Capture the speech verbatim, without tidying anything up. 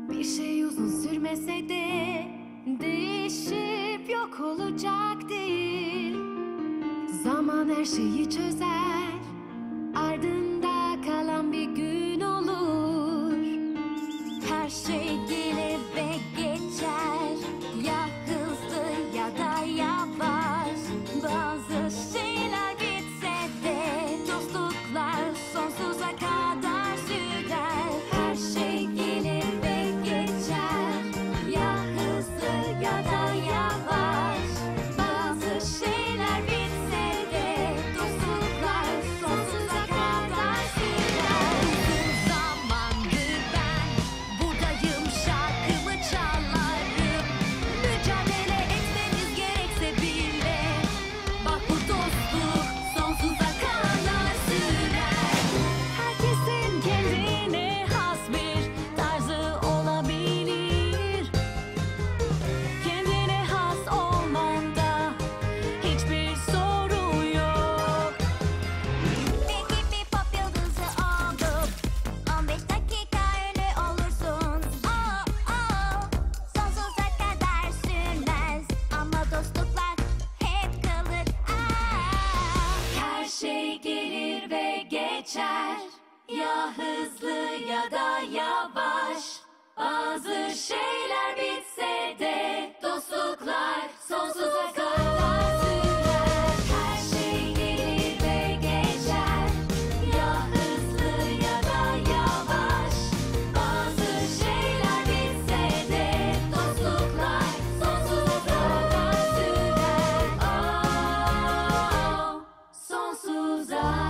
Bir şey uzun sürmese de değişip yok olacak değil. Zaman her şeyi çözer, ardında kalan bir gün olur. Her şey gelir ve geçer, ya hızlı ya da yavaş. Bazı şeyler bitse de dostluklar sonsuza kadar sürer. Her şey gelir ve geçer, ya hızlı ya da yavaş. Bazı şeyler bitse de dostluklar sonsuza kadar sürer. Uzun zamandır ben buradayım, şarkımı çalarım. Mücadele etmemiz gerekse bile, bak bu dostluk sonsuza kadar sürer. Herkesin kendine has bir tarzı olabilir. Kendine has olmanda hiçbir sorun yok. Peki bir pop yıldızı olduk, on beş dakika ünlü olursun. Oh oh, sonsuza kadar sürmez ama dostluklar hep kalır. Ah. Her şey gelir ve geçer, ya hızlı ya da yavaş. Bazı şeyler bitse de dostluklar sonsuza kadar sürer. Her şey gelir ve geçer, ya hızlı ya da yavaş. Bazı şeyler bitse de dostluklar sonsuza kadar sürer. Oh, sonsuza